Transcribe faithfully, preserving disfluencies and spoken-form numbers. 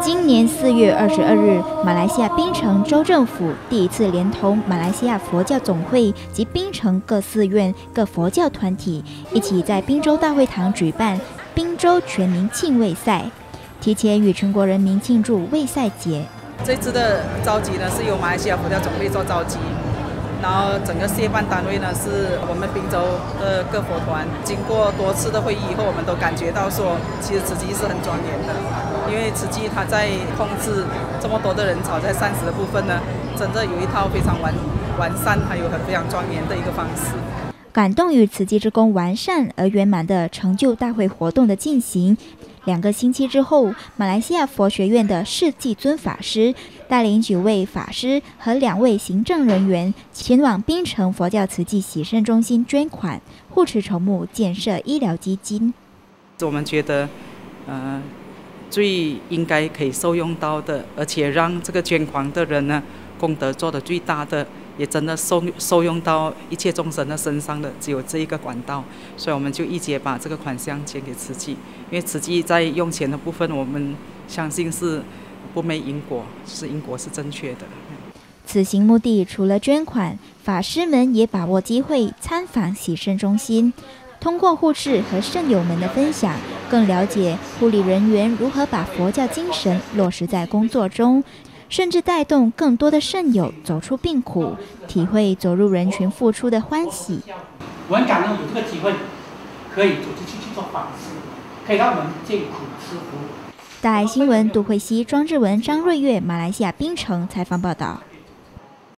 今年四月二十二日，马来西亚槟城州政府第一次连同马来西亚佛教总会及槟城各寺院、各佛教团体一起在滨州大会堂举办滨州全民庆卫赛，提前与全国人民庆祝卫赛节。 这次的召集呢，是由马来西亚佛教总会做召集。 然后整个协办单位呢是我们滨州的各佛团，经过多次的会议以后，我们都感觉到说，其实慈济是很庄严的，因为慈济它在控制这么多的人潮，在膳食的部分呢，真的有一套非常完完善，还有很非常庄严的一个方式。 感动于慈济之功完善而圆满的成就大会活动的进行。 两个星期之后，马来西亚佛学院的释济尊法师带领九位法师和两位行政人员前往槟城佛教慈济洗肾中心捐款，护持筹募建设医疗基金。 我们觉得，呃，最应该可以受用到的，而且让这个捐款的人呢，功德做得最大的。 也真的受受用到一切众生的身上的，只有这一个管道，所以我们就一节把这个款项捐给慈济，因为慈济在用钱的部分，我们相信是不昧因果，是因果是正确的。 此行目的除了捐款，法师们也把握机会参访洗肾中心，通过护士和肾友们的分享，更了解护理人员如何把佛教精神落实在工作中。 甚至带动更多的肾友走出病苦，体会走入人群付出的欢喜。 我很感动有这个机会，可以走出去去做法事，可以让我们见苦吃福。 大爱新闻杜慧熙、庄志文、张瑞月，马来西亚槟城采访报道。